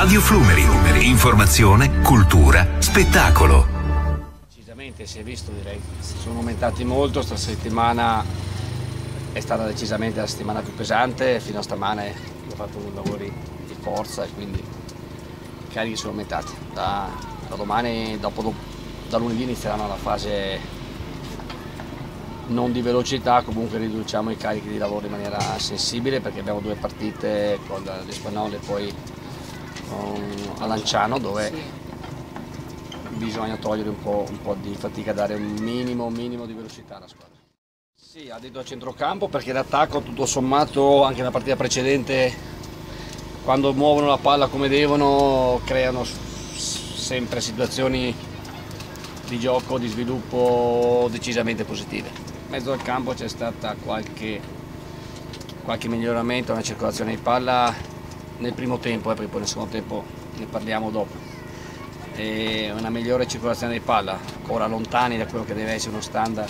Radio Flumeri. Informazione, cultura, spettacolo. Decisamente si è visto, direi. Sono aumentati molto, sta settimana è stata decisamente la settimana più pesante, fino a stamane ho fatto lavori di forza e quindi i carichi sono aumentati. Da domani, da lunedì inizieranno la fase non di velocità, comunque riduciamo i carichi di lavoro in maniera sensibile perché abbiamo 2 partite con l'Espanol e poi a Lanciano dove bisogna togliere un po' di fatica, dare un minimo di velocità alla squadra. Sì, ha detto a centrocampo perché l'attacco tutto sommato anche nella partita precedente quando muovono la palla come devono creano sempre situazioni di gioco, di sviluppo decisamente positive. In mezzo al campo c'è stata qualche miglioramento nella circolazione di palla nel primo tempo, perché poi nel secondo tempo ne parliamo dopo. E una migliore circolazione di palla, ancora lontani da quello che deve essere uno standard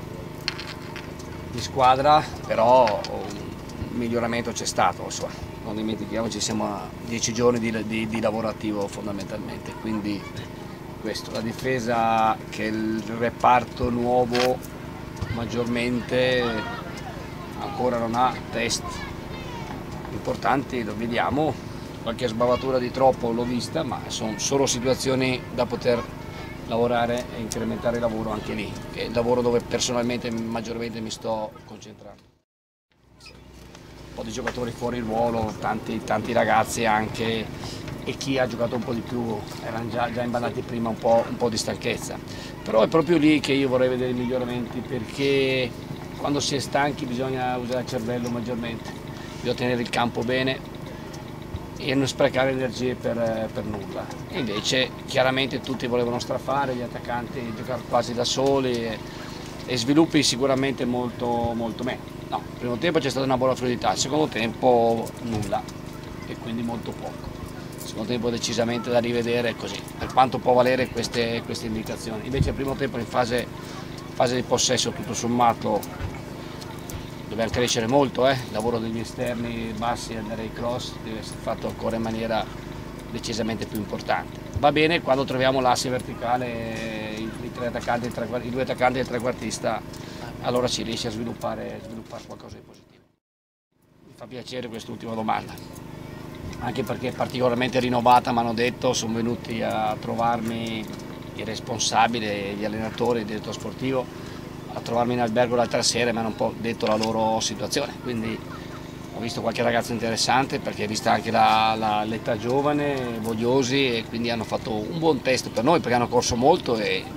di squadra, però un miglioramento c'è stato, insomma. Non dimentichiamoci, siamo a 10 giorni di lavoro attivo fondamentalmente, quindi questo, la difesa che il reparto nuovo maggiormente ancora non ha test importanti, lo vediamo, qualche sbavatura di troppo l'ho vista, ma sono solo situazioni da poter lavorare e incrementare il lavoro anche lì, che è il lavoro dove personalmente maggiormente mi sto concentrando. Un po' di giocatori fuori ruolo, tanti ragazzi anche, e chi ha giocato un po' di più erano già imballati prima un po' di stanchezza. Però è proprio lì che io vorrei vedere i miglioramenti, perché quando si è stanchi bisogna usare il cervello maggiormente, bisogna tenere il campo bene e non sprecare energie per nulla. E invece chiaramente tutti volevano strafare, gli attaccanti giocare quasi da soli e sviluppi sicuramente molto meno. No, il primo tempo c'è stata una buona fluidità, il secondo tempo nulla e quindi molto poco. Il secondo tempo decisamente da rivedere così, per quanto può valere queste indicazioni. Invece il primo tempo in fase di possesso tutto sommato dobbiamo crescere molto, il lavoro degli esterni bassi e andare ai cross deve essere fatto ancora in maniera decisamente più importante. Va bene quando troviamo l'asse verticale, i 2 attaccanti e il trequartista, allora si riesce a sviluppare qualcosa di positivo. Mi fa piacere quest'ultima domanda, anche perché è particolarmente rinnovata, mi hanno detto, sono venuti a trovarmi i responsabili, gli allenatori, il direttore sportivo, a trovarmi in albergo l'altra sera e mi hanno un po' detto la loro situazione, quindi ho visto qualche ragazzo interessante perché vista anche l'età giovane, vogliosi, e quindi hanno fatto un buon test per noi perché hanno corso molto ed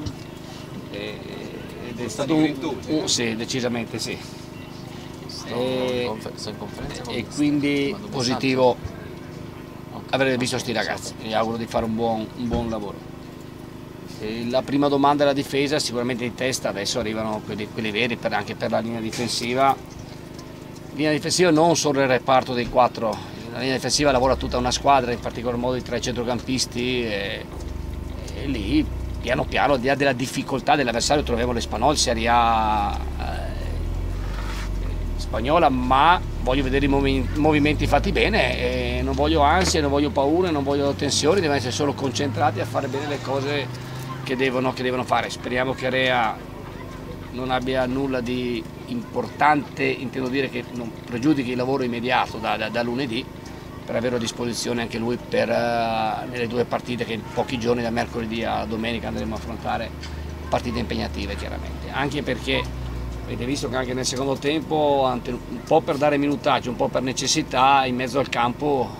è stato sì, decisamente sì. E quindi positivo aver visto questi ragazzi, mi auguro di fare un buon lavoro. La prima domanda è la difesa, sicuramente in testa adesso arrivano quelli veri anche per la linea difensiva. Linea difensiva non solo il reparto dei 4, la linea difensiva lavora tutta una squadra, in particolar modo i 3 centrocampisti e lì piano piano, al di là della difficoltà dell'avversario, troviamo l'Espanol, Serie A spagnola, ma voglio vedere i movimenti fatti bene e non voglio ansie, non voglio paure, non voglio tensioni, devono essere solo concentrati a fare bene le cose che devono fare. Speriamo che Rea non abbia nulla di importante, intendo dire che non pregiudichi il lavoro immediato da lunedì, per avere a disposizione anche lui per nelle 2 partite che in pochi giorni, da mercoledì a domenica, andremo a affrontare, partite impegnative chiaramente, anche perché avete visto che anche nel secondo tempo, un po' per dare minutaggio, un po' per necessità, in mezzo al campo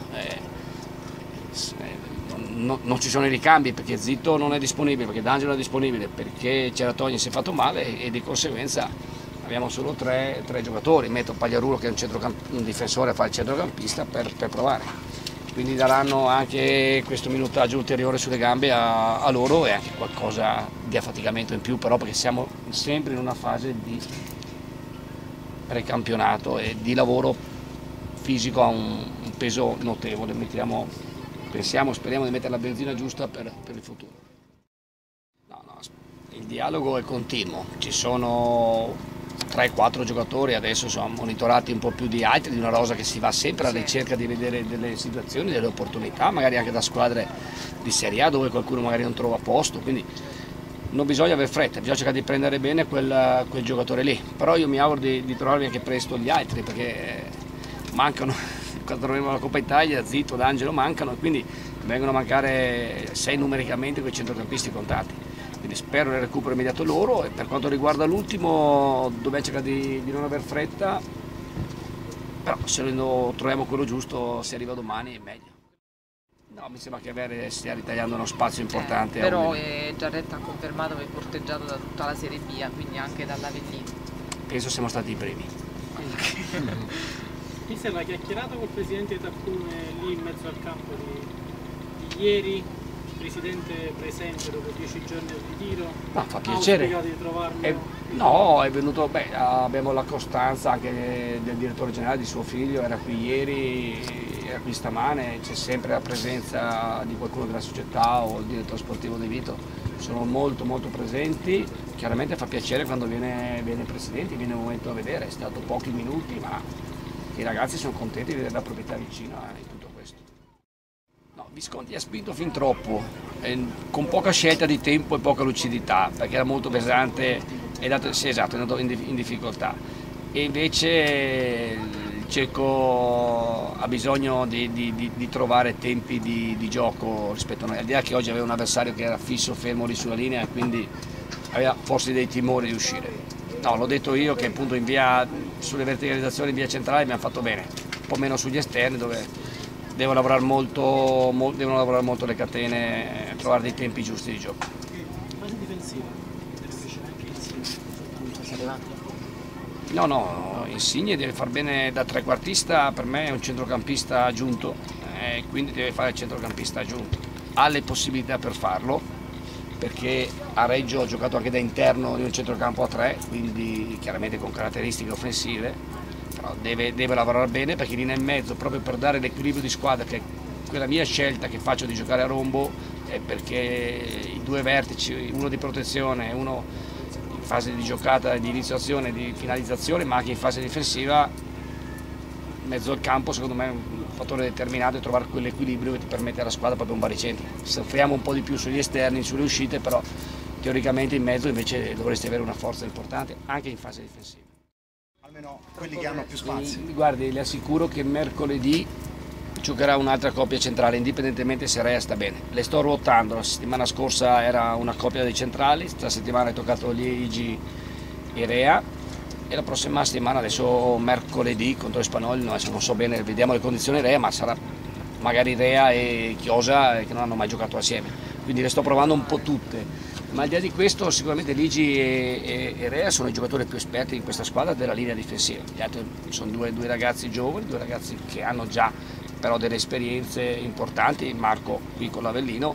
non ci sono i ricambi, perché Zitto non è disponibile, perché D'Angelo è disponibile, perché Ceratogni si è fatto male e di conseguenza abbiamo solo 3 giocatori. Metto Pagliarulo che è un difensore a fare il centrocampista per provare, quindi daranno anche questo minutaggio ulteriore sulle gambe a loro e anche qualcosa di affaticamento in più, però perché siamo sempre in una fase di precampionato e di lavoro fisico a un peso notevole. Speriamo di mettere la benzina giusta per il futuro. Il dialogo è continuo, ci sono 3-4 giocatori, adesso sono monitorati un po' più di altri, di una rosa che si va sempre alla ricerca di vedere delle situazioni, delle opportunità, magari anche da squadre di Serie A dove qualcuno magari non trova posto, quindi non bisogna avere fretta, bisogna cercare di prendere bene quel giocatore lì, però io mi auguro di trovarvi anche presto gli altri, perché mancano, quando troveremo la Coppa Italia, Zito, D'Angelo mancano, e quindi vengono a mancare 6 numericamente quei centrocampisti contati. Quindi spero nel recupero immediato loro, e per quanto riguarda l'ultimo dobbiamo cercare di non aver fretta, però se troviamo quello giusto, se arriva domani è meglio. No, mi sembra che stia ritagliando uno spazio importante. Però Giarretta ha confermato che è corteggiato da tutta la Serie B, quindi anche dall'Avellino. Penso siamo stati i primi. Mister, l'ha chiacchierato col presidente Tarcune lì in mezzo al campo di ieri? Presidente presente dopo 10 giorni di ritiro? No, fa piacere. Di trovarlo? No, è venuto, abbiamo la costanza anche del direttore generale, di suo figlio, era qui ieri, era qui stamane, c'è sempre la presenza di qualcuno della società o il direttore sportivo di Vito, sono molto presenti, chiaramente fa piacere quando viene il presidente, viene un momento a vedere, è stato pochi minuti, ma i ragazzi sono contenti di vedere la proprietà vicina in tutto questo. No, Visconti ha spinto fin troppo, con poca scelta di tempo e poca lucidità, perché era molto pesante, sì, esatto, è andato in difficoltà. E invece il Cecco ha bisogno di trovare tempi di gioco rispetto a noi, al di là che oggi aveva un avversario che era fisso, fermo lì sulla linea, e quindi aveva forse dei timori di uscire. No, l'ho detto io che appunto sulle verticalizzazioni in via centrale abbiamo fatto bene, un po' meno sugli esterni dove devono lavorare molto le catene, trovare dei tempi giusti di gioco. Fase difensiva, No, Insigne deve far bene da trequartista, per me è un centrocampista aggiunto, quindi deve fare il centrocampista aggiunto. Ha le possibilità per farlo, perché a Reggio ha giocato anche da interno di un centrocampo a 3, quindi chiaramente con caratteristiche offensive, però deve lavorare bene, perché lì nel mezzo, proprio per dare l'equilibrio di squadra, che è quella mia scelta che faccio di giocare a rombo, è perché i due vertici, uno di protezione e uno in fase di giocata, di iniziazione, di finalizzazione, ma anche in fase difensiva, in mezzo al campo secondo me è un fattore determinante trovare quell'equilibrio che ti permette alla squadra proprio un baricentro. Soffriamo un po' di più sugli esterni, sulle uscite, però teoricamente in mezzo invece dovresti avere una forza importante anche in fase difensiva. Almeno quelli che hanno più spazio. Guardi, le assicuro che mercoledì giocherà un'altra coppia centrale, indipendentemente se Rea sta bene. Le sto ruotando, la settimana scorsa era una coppia dei centrali, questa settimana è toccato Liegi e Rea, e la prossima settimana, adesso mercoledì contro Spagnoli, adesso non so bene, vediamo le condizioni Rea, ma sarà magari Rea e Chiosa che non hanno mai giocato assieme, quindi le sto provando un po' tutte, ma al di là di questo sicuramente Liegi e Rea sono i giocatori più esperti in questa squadra della linea difensiva. Gli altri sono due ragazzi giovani, due ragazzi che hanno già però delle esperienze importanti, Marco qui con l'Avellino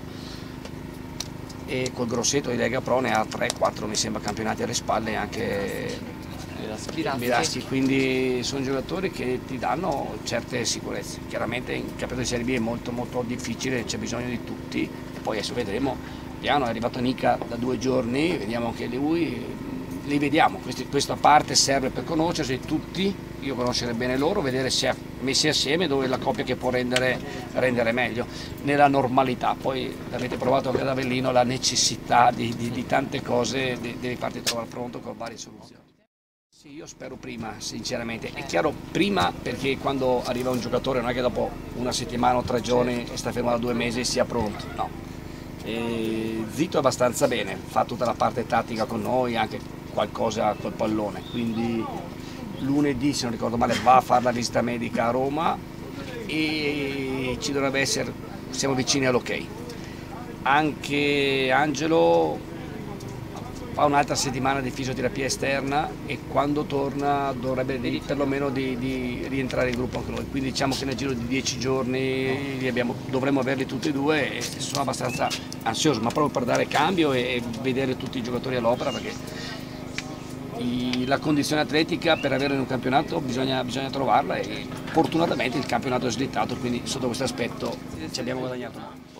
e col Grosseto di Lega Pro ne ha 3-4 mi sembra campionati alle spalle, anche Biraschi, quindi sono giocatori che ti danno certe sicurezze. Chiaramente in campionato di Serie B è molto difficile, c'è bisogno di tutti, poi adesso vedremo, piano è arrivato Nica da 2 giorni, vediamo anche lui, li vediamo, questa parte serve per conoscersi tutti, io conoscere bene loro, vedere se messi assieme dove è la coppia che può rendere meglio, nella normalità. Poi avete provato anche ad Avellino, la necessità di tante cose, devi farti trovare pronto con varie soluzioni. Sì, io spero prima, sinceramente. È chiaro, prima perché quando arriva un giocatore non è che dopo una settimana o 3 giorni e sta fermo da 2 mesi sia pronto, no. Zito è abbastanza bene, fa tutta la parte tattica con noi, anche qualcosa col pallone, quindi lunedì, se non ricordo male, va a fare la visita medica a Roma e ci dovrebbe essere, siamo vicini all'ok. Anche Angelo fa un'altra settimana di fisioterapia esterna e quando torna dovrebbe perlomeno di rientrare in gruppo anche noi, quindi diciamo che nel giro di 10 giorni dovremmo averli tutti e due, e sono abbastanza ansioso, ma proprio per dare cambio e vedere tutti i giocatori all'opera, perché la condizione atletica per avere in un campionato bisogna trovarla, e fortunatamente il campionato è slittato, quindi sotto questo aspetto ci abbiamo guadagnato.